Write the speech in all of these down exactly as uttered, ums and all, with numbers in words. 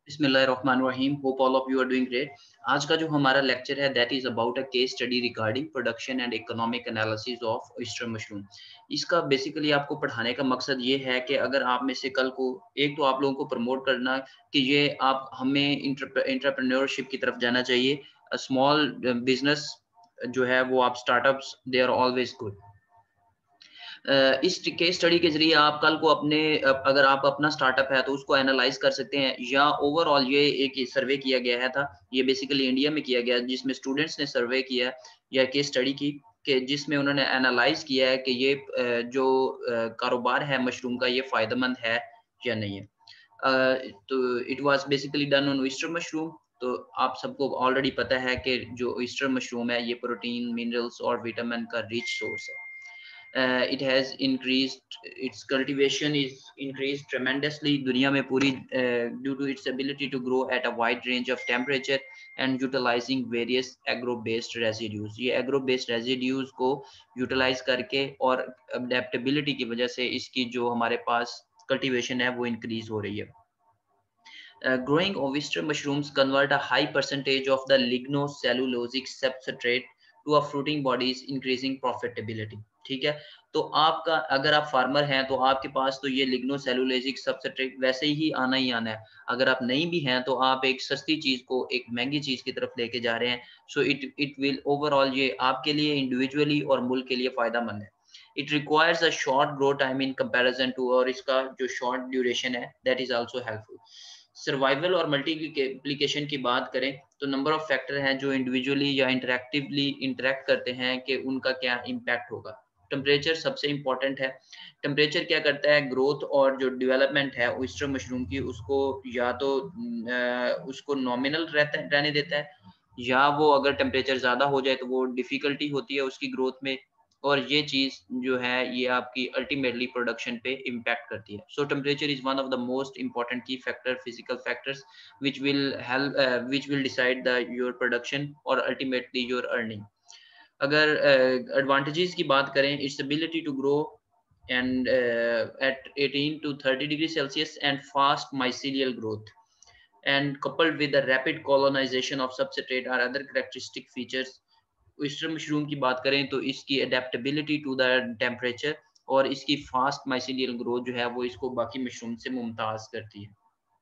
बिस्मिल्लाहिर्रहमानिर्रहीम, hope all of you are doing great. आज का जो हमारा लेक्चर है that is about a case study regarding production and economic analysis of oyster mushroom. इसका basically आपको पढ़ाने का मकसद ये है कि अगर आप में से कल को एक तो आप लोगों को प्रमोट करना कि ये आप हमें एंटरप्रेन्योरशिप की तरफ जाना चाहिए। स्मॉल बिजनेस जो है वो आप startups they are always good. इस केस स्टडी के जरिए आप कल को अपने अगर आप अपना स्टार्टअप है तो उसको एनालाइज कर सकते हैं, या ओवरऑल ये एक सर्वे किया गया है था, ये बेसिकली इंडिया में किया गया जिसमें स्टूडेंट्स ने सर्वे किया या केस स्टडी की कि जिसमें उन्होंने एनालाइज किया है कि ये जो कारोबार है मशरूम का ये फायदेमंद है या नहीं है। तो it was basically done on oyster mushroom. तो आप सबको ऑलरेडी पता है कि जो ऑयस्टर मशरूम है ये प्रोटीन, मिनरल्स और विटामिन का रिच सोर्स है। Uh, it has increased, its cultivation is increased tremendously दुनिया में पूरी uh, due to its ability to grow at a wide range of temperature and utilizing various agro based residues। ये agro based residues को utilize करके और adaptability की वजह से इसकी जो हमारे पास cultivation है वो increase हो रही है। Uh, growing oyster mushrooms convert a high percentage of the lignocellulosic substrate to a fruiting bodies, increasing profitability। ठीक है, तो आपका अगर आप फार्मर हैं तो आपके पास तो ये लिग्नोसेलुलोजिक सबस्ट्रेट वैसे ही आना ही आना है। अगर आप नहीं भी हैं तो आप एक सस्ती चीज को एक महंगी चीज की तरफ लेके जा रहे हैं। So it it will overall ये आपके लिए इंडिविजुअली और मुल्क के लिए फायदा मंद है। It requires a short grow time in comparison to, और इसका जो शॉर्ट ड्यूरेशन है that is also helpful. Survival और मल्टीप्लिकेशन की बात करें तो नंबर ऑफ फैक्टर हैं जो इंडिविजुअली या इंटरेक्टिवली इंटरेक्ट करते हैं कि उनका क्या इम्पैक्ट होगा। टेम्परेचर सबसे इम्पोर्टेंट है। टेम्परेचर क्या करता है, ग्रोथ और जो डेवलपमेंट है ऑयस्टर मशरूम की उसको या तो आ, उसको नॉमिनल रहता है रहने देता है, या वो अगर टेम्परेचर ज़्यादा हो जाए तो वो डिफ़िकल्टी होती है उसकी ग्रोथ में, और ये चीज़ जो है ये आपकी अल्टीमेटली प्रोडक्शन पे इम्पैक्ट करती है। So temperature is one of the most important key factor, physical factors which will help which will decide the your production और अल्टीमेटली योर अर्निंग। अगर एडवांटेजेस uh, की बात करें, it's ability to grow and uh, at eighteen to thirty degree Celsius and fast mycelial growth, and coupled with the rapid colonization of substrate are other characteristic features। oyster mushroom की बात करें तो इसकी adaptability to the temperature और इसकी fast mycelial growth जो है वो इसको बाकी मशरूम से मुमताज करती है।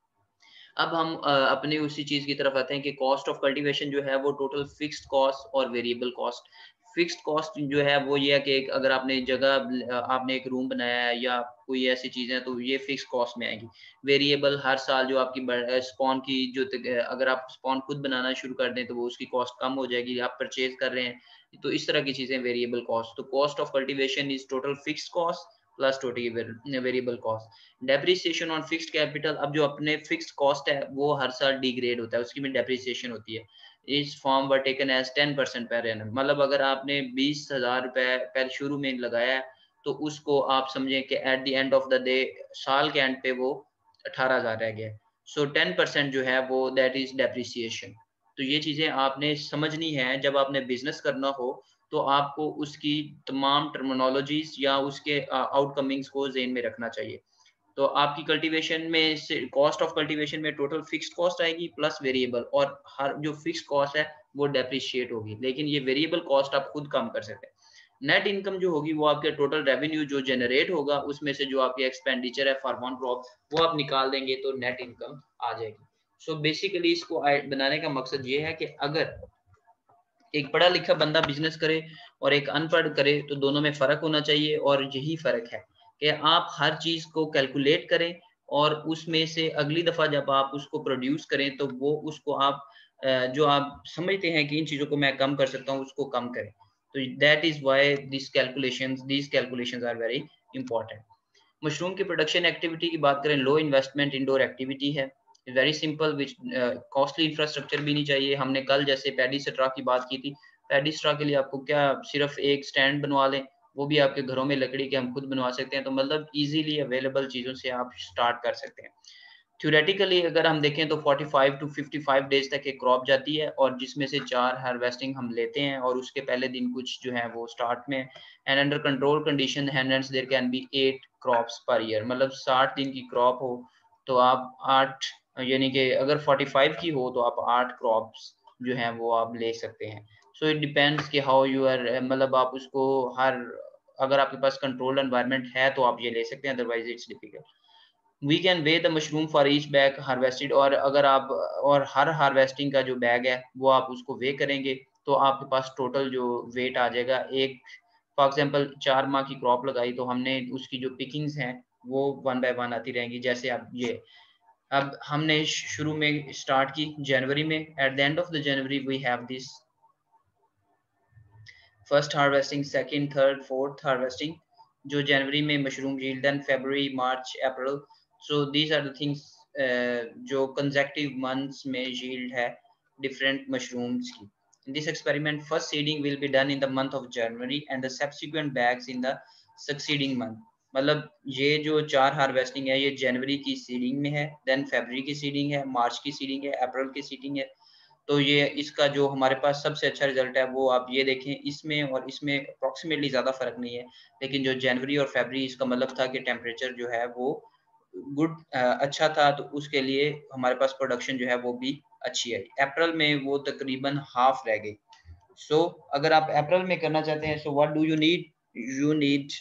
अब हम अपने उसी चीज की तरफ आते हैं कि कॉस्ट ऑफ कल्टीवेशन जो है वो टोटल फिक्स्ड कॉस्ट और वेरिएबल कॉस्ट। फिक्स्ड कॉस्ट जो है वो ये है कि अगर आपने जगह आपने एक रूम बनाया है या कोई ऐसी चीजें तो ये फिक्स कॉस्ट में आएगी। वेरिएबल हर साल जो आपकी स्पॉन की जो अगर आप स्पॉन खुद बनाना शुरू कर दें तो वो उसकी कॉस्ट कम हो जाएगी, आप परचेज कर रहे हैं तो इस तरह की चीजें वेरिएबल कॉस्ट। तो cost of cultivation is total fixed cost plus total variable cost. Depreciation on fixed capital, अब जो अपने फिक्स्ड कॉस्ट है वो हर साल डिग्रेड होता है, उसकी भी डेप्रिसिएशन होती है। इस form were taken as ten percent per annum, मतलब अगर आपने बीस हजार रुपए पहले शुरू में लगाया है तो उसको आप समझें कि at the end of the day साल के एंड पे वो अठारह हजार रह गया। सो टेन परसेंट जो है वो दैट इज डेप्रिसिएशन। तो ये चीजें आपने समझनी है जब आपने बिजनेस करना हो, तो आपको उसकी तमाम टर्मिनोलॉजीज या उसके आउटकमिंग्स को जेन में रखना चाहिए। तो आपकी कल्टीवेशन में से कॉस्ट ऑफ कल्टीवेशन में टोटल फिक्स्ड कॉस्ट आएगी प्लस वेरिएबल, और हर जो फिक्स्ड कॉस्ट है वो डेप्रिशिएट होगी, लेकिन ये वेरिएबल कॉस्ट आप खुद कम कर सकते हैं। नेट इनकम जो होगी वो आपके टोटल रेवेन्यू जो जनरेट होगा उसमें से जो आपकी एक्सपेंडिचर है फॉर वन क्रॉप वो आप निकाल देंगे तो नेट इनकम आ जाएगी। सो so बेसिकली इसको बनाने का मकसद ये है कि अगर एक पढ़ा लिखा बंदा बिजनेस करे और एक अनपढ़ करे तो दोनों में फर्क होना चाहिए, और यही फर्क है कि आप हर चीज को कैलकुलेट करें और उसमें से अगली दफा जब आप उसको प्रोड्यूस करें तो वो उसको आप जो आप समझते हैं कि इन चीजों को मैं कम कर सकता हूँ उसको कम करें। तो that is why this calculations these calculations are very important. Mushroom की प्रोडक्शन एक्टिविटी की बात करें, लो इन्वेस्टमेंट इंडोर एक्टिविटी है, very simple, which costly infrastructure भी नहीं चाहिए। हमने कल जैसे पैडी स्ट्रा की बात की थी, पैडी स्ट्रा के लिए आपको क्या सिर्फ एक स्टैंड बनवा लें, वो भी आपके घरों में लकड़ी के हम खुद बनवा सकते हैं। तो मतलब इजीली अवेलेबल चीज़ों से आप स्टार्ट कर सकते हैं। थ्योरेटिकली अगर हम देखें तो पैंतालीस टू पचपन डेज तक एक क्रॉप जाती है, और जिसमें से चार हार्वेस्टिंग हम लेते हैं और उसके पहले दिन कुछ जो है वो स्टार्ट में, and under control condition hence there can be eight crops per year, मतलब साठ दिन की क्रॉप हो तो आप आठ यानी कि अगर पैंतालीस की हो तो आप आठ क्रॉप्स जो हैं वो आप ले सकते हैं। सो इट डिपेंड्स कि हाउ यू आर, मतलब आप उसको हर, अगर आपके पास कंट्रोल्ड एनवायरनमेंट है तो आप ये ले सकते हैं, otherwise it's difficult. We can weigh the mushroom for each bag harvested, और अगर आप, और हर हार्वेस्टिंग का जो बैग है वो आप उसको वे करेंगे तो आपके पास टोटल जो वेट आ जाएगा। एक फॉर एग्जांपल चार माह की क्रॉप लगाई तो हमने उसकी जो पिकिंग्स हैं वो वन बाय वन आती रहेंगी। जैसे अब ये, अब हमने शुरू में स्टार्ट की जनवरी में, at the end of the January we have this first harvesting, second, third, fourth harvesting जो जनवरी में mushroom yield, then February, March, April. So these are the things जो कंसेक्टिव मंथ्स में यील्ड है डिफरेंट मशरूम्स की। In this experiment, first seeding will be done in the month of January and the subsequent bags in the succeeding month. मतलब ये जो चार harvesting है ये जनवरी की सीडिंग में है, देन फरवरी की सीडिंग है, मार्च की सीडिंग है, अप्रैल की सीडिंग है। तो ये इसका जो हमारे पास सबसे अच्छा रिजल्ट है वो आप ये देखें, इसमें और इसमें अप्रॉक्सीमेटली ज़्यादा फर्क नहीं है, लेकिन जो जनवरी और फरवरी इसका मतलब था कि टेम्परेचर जो है वो गुड, अच्छा था, तो उसके लिए हमारे पास प्रोडक्शन जो है वो भी अच्छी आई। अप्रैल में वो तकरीबन हाफ रह गई। सो so, अगर आप अप्रैल में करना चाहते हैं, so what do you need, you need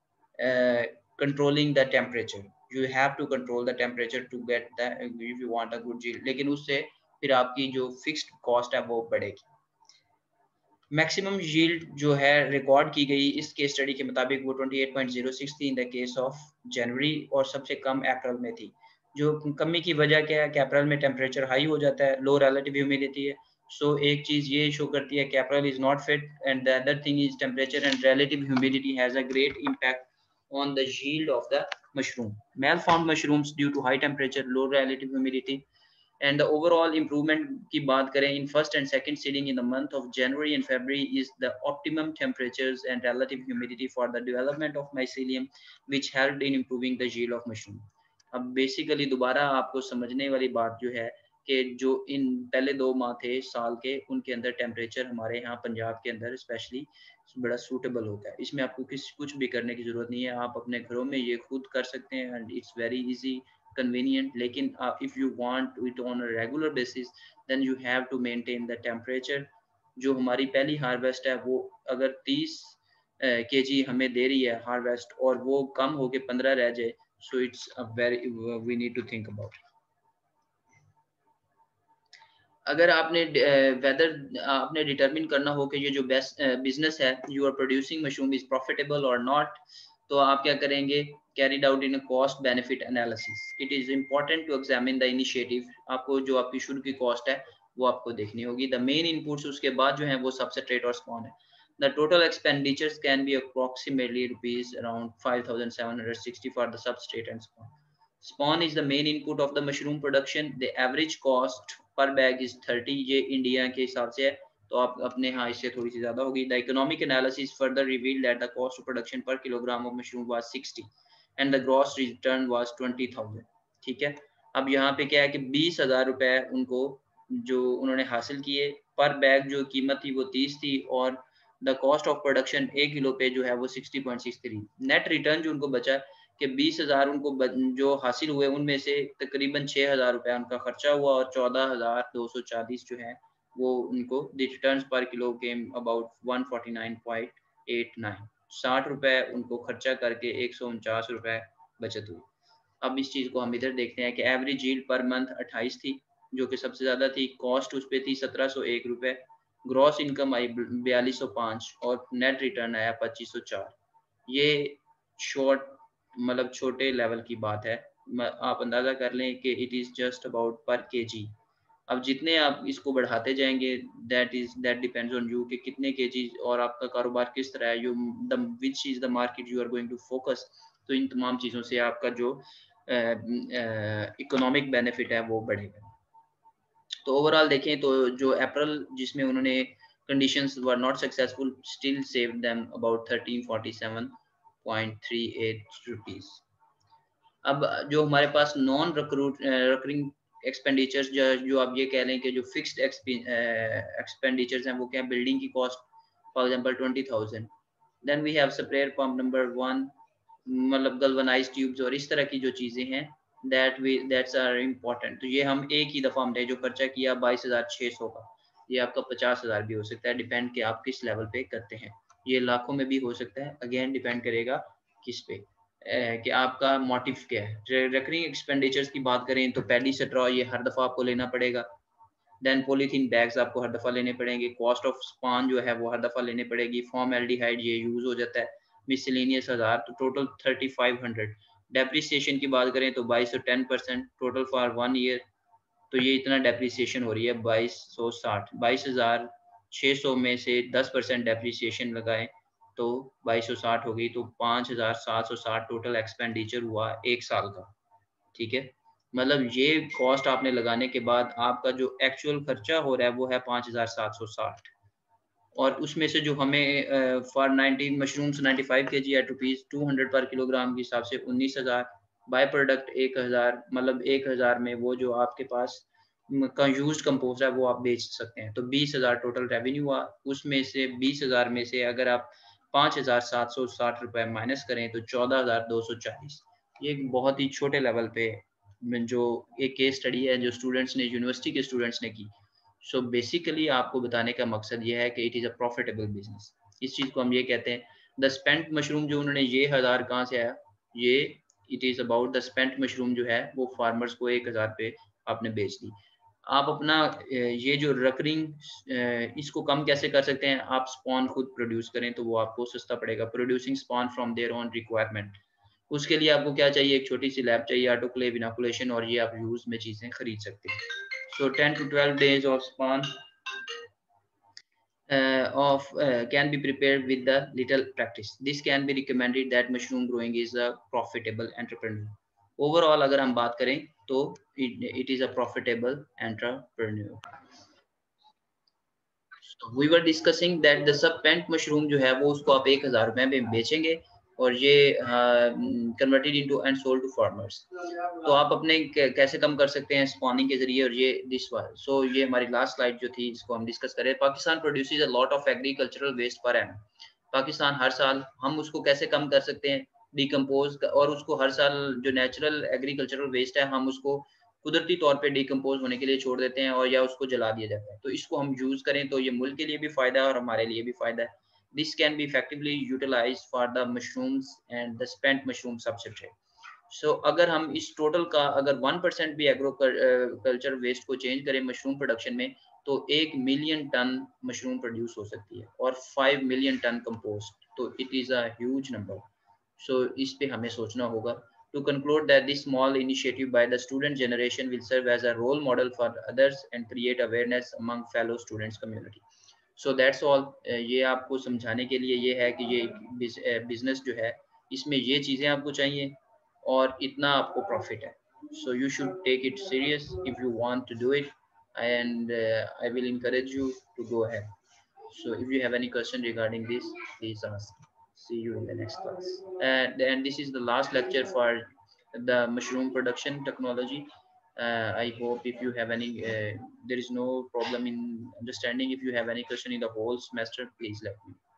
controlling the temperature, you have to control the temperature to get the, if you want a good yield, लेकिन उससे फिर आपकी जो फिक्स्ड कॉस्ट है वो बढ़ेगी। मैक्सिमम यील्ड जो है रिकॉर्ड की गई इस केस स्टडी के मुताबिक वो अट्ठाईस पॉइंट ज़ीरो छह थी in the case of January, और सबसे कम अप्रैल में थी। जो कमी की वजह क्या है कि अप्रैल में टेम्परेचर हाई हो जाता है, लो रिलेटिव ह्यूमिडिटी है। सो so, एक चीज़ ये शो करती है कि April is not fit, and the other thing is temperature and relative humidity has a great impact on the yield of the mushroom. Malformed mushrooms due to high temperature, low relative humidity, and the overall improvement की बात करें in first and second seeding in the month of January and February is the optimum temperatures and relative humidity for the development of mycelium, which helped in improving the yield of mushroom. अब basically दोबारा आपको समझने वाली बात जो है कि जो इन पहले दो माह थे साल के, उनके अंदर टेम्परेचर हमारे यहाँ पंजाब के अंदर स्पेशली बड़ा सूटेबल होता है। इसमें आपको किस कुछ भी करने की ज़रूरत नहीं है, आप अपने घरों में ये खुद कर सकते हैं, and it's very easy, convenient. लेकिन uh, if you want it on a regular basis then you have to maintain the temperature. जो हमारी पहली हार्वेस्ट है वो अगर तीस केजी uh, हमें दे रही है हार्वेस्ट, और वो कम होके पंद्रह रह जाए, so it's a very we need to think about it. अगर आपने वेदर uh, आपने डिटरमिन करना हो कि ये जो बेस्ट बिजनेस है, you are producing mushroom is profitable और नॉट, तो आप क्या करेंगे, carried out in a cost benefit analysis. It is important to examine the initiative. आपको जो आपकी शुरू की कॉस्ट है वो आपको देखनी होगी। The main inputs उसके बाद जो है वो substrate और spawn है। The total expenditures can be approximately rupees around five thousand seven hundred sixty for the substrate and spawn. Spawn is the main input of the mushroom production. The average cost per bag is thirty. ये India के हिसाब से है, तो आप अपने यहाँ इससे थोड़ी सी ज़्यादा होगी। The economic analysis further revealed that the cost of production per kilogram of mushroom was sixty and the gross return was twenty thousand. ठीक है, अब यहाँ पे क्या है कि बीस हजार रुपए उनको जो उन्होंने हासिल किए, पर बैग जो कीमत थी वो तीस थी, और द कॉस्ट ऑफ प्रोडक्शन एक किलो पे जो है वो sixty point six three. Net return जो उनको बचा कि बीस हजार उनको जो हासिल हुए उनमें से तकरीबन छः हजार रुपया उनका खर्चा हुआ, और चौदह हजार दो सौ चालीस जो है वो उनको द रिटर्न्स पर किलो के about one forty nine point eight nine, साठ रुपए उनको खर्चा करके एक सौ उनचास रुपए बचत हुई। अब इस चीज़ को हम इधर देखते हैं कि एवरेज यील्ड पर मंथ अट्ठाईस थी, जो कि सबसे ज़्यादा थी। कॉस्ट उस पर थी सत्रह सौ एक रुपये, ग्रॉस इनकम आई बयालीस सौ पाँच, और नेट रिटर्न आया पच्चीस सौ चार। ये शॉर्ट मतलब छोटे लेवल की बात है, आप अंदाज़ा कर लें कि it is just about per KG. अब जितने आप इसको बढ़ाते जाएंगे, that is that depends on you कि कितने केजी और आपका कारोबार किस तरह है, you the which is the market you are going to focus. तो इन तमाम चीज़ों से आपका जो इकोनॉमिक बेनिफिट है वो बढ़ेगा। तो ओवरऑल देखें तो जो अप्रैल जिसमें उन्होंने conditions were not successful, still saved them about thirteen forty seven point three eight rupees. अब जो हमारे पास नॉन रिक्रूट रिकरिंग एक्सपेंडिचर्स जो जो आप ये कह लें कि जो फिक्स्ड एक्सपेंडिचर्स हैं वो क्या, बिल्डिंग की cost for example twenty thousand, then we have sprayer pump number one, मतलब गल्वनाइज ट्यूब्स और इस तरह की जो चीज़ें हैं that we that's are important. तो ये हम एक ही दफ़ा हमने जो खर्चा किया बाईस हज़ार छः सौ का, ये आपका पचास हज़ार भी हो सकता है, डिपेंड कि आप किस लेवल पे करते हैं। ये लाखों में भी हो सकता है, अगेन डिपेंड करेगा किस पे ए, कि आपका मोटिव क्या है। रिकरिंग एक्सपेंडिचर्स की बात करें तो पैडी स्ट्रॉ ये हर दफ़ा आपको लेना पड़ेगा। देन पॉलीथीन बैग्स आपको हर दफ़ा लेने पड़ेंगे। कॉस्ट ऑफ स्पान जो है वो हर दफ़ा लेने पड़ेगी। फॉर्म एल्डिहाइड ये यूज़ हो जाता है। मिसलेनियस हज़ार, तो total thirty five hundred. Depreciation की बात करें तो बाईस सौ ten percent total for one year, तो ये इतना डेप्रिसिएशन हो रही है बाईस सौ साठ। बाईस हज़ार छः सौ में से दस परसेंट डेप्रिसिएशन लगाएं तो बाईस सौ साठ हो गई, तो पाँच हज़ार सात सौ साठ टोटल एक्सपेंडिचर हुआ एक साल का। ठीक है, मतलब ये कॉस्ट आपने लगाने के बाद आपका जो एक्चुअल खर्चा हो रहा है वो है पाँच हज़ार सात सौ साठ। और उसमें से जो हमें for nineteen mushrooms ninety five K G eight rupees two hundred per kilogram के हिसाब से उन्नीस हज़ार, बाय प्रोडक्ट एक हज़ार, मतलब एक हज़ार में वो जो आपके पास का यूज्ड कंपोस्ट है वो आप बेच सकते हैं, तो बीस हज़ार टोटल रेवेन्यू हुआ। उसमें से बीस हज़ार में से अगर आप पाँच हज़ार सात सौ साठ रुपए माइनस करें तो चौदह हज़ार दो सौ चालीस। ये एक बहुत ही छोटे लेवल पे जो एक केस स्टडी है जो स्टूडेंट्स ने, यूनिवर्सिटी के स्टूडेंट्स ने की। सो so बेसिकली आपको बताने का मकसद ये है कि it is a profitable business. इस चीज़ को हम ये कहते हैं। द स्पेंट मशरूम जो उन्होंने ये हज़ार कहाँ से आया, ये it is about the spent mushroom जो है वो फार्मर्स को एक हज़ार पे आपने बेच दी। आप अपना ये जो रिकरिंग इसको कम कैसे कर सकते हैं, आप स्पॉन खुद प्रोड्यूस करें तो वो आपको सस्ता पड़ेगा। Producing spawn from their own requirement, उसके लिए आपको क्या चाहिए, एक छोटी सी लैब चाहिए, ऑटोक्लेव, इनोकुलेशन, और ये आप यूज में चीज़ें खरीद सकते हैं। So ten to twelve days of spawn uh, of uh, can be prepared with the little practice. This can be recommended that mushroom growing is a profitable entrepreneur. Overall अगर हम बात करें तो it, it is a profitable entrepreneur. So we were discussing that the spent mushroom जो है वो उसको आप एक हज़ार रुपए में बेचेंगे और ये converted into and sold to farmers. तो आप अपने कैसे कम कर सकते हैं स्पॉनिंग के जरिए, और ये दिस वाला। सो ये हमारी लास्ट स्लाइड जो थी इसको हम डिस्कस करें। Pakistan produces a lot of agricultural waste per annum. Pakistan हर साल, हम उसको कैसे कम कर सकते हैं, डिकम्पोज, और उसको हर साल जो नेचुरल एग्रीकल्चरल वेस्ट है हम उसको कुदरती तौर पे डिकम्पोज होने के लिए छोड़ देते हैं और या उसको जला दिया जाता है। तो इसको हम यूज करें तो ये मुल्क के लिए भी फायदा है और हमारे लिए भी फायदा है। This can be effectively utilize for the mushrooms and the spent mushroom substrate. So अगर हम इस टोटल का अगर वन परसेंट भी एग्रो कल्चर वेस्ट को चेंज करें मशरूम प्रोडक्शन में, तो एक मिलियन टन मशरूम प्रोड्यूस हो सकती है और फाइव मिलियन टन कंपोस्ट, तो it is a huge number. So इस पे हमें सोचना होगा। To conclude that this small initiative by the student generation will serve as a role model for others and create awareness among fellow students community. So that's all. ये आपको समझाने के लिए ये है कि ये बिजनेस जो है इसमें ये चीज़ें आपको चाहिए और इतना आपको प्रॉफिट है। So you should take it serious if you want to do it, and uh, I will encourage you to go ahead. So if you have any question regarding this, please ask. See you in the next class. And, and this is the last lecture for the mushroom production technology. Uh, I hope if you have any, uh, there is no problem in understanding. If you have any question in the whole semester, please let me know.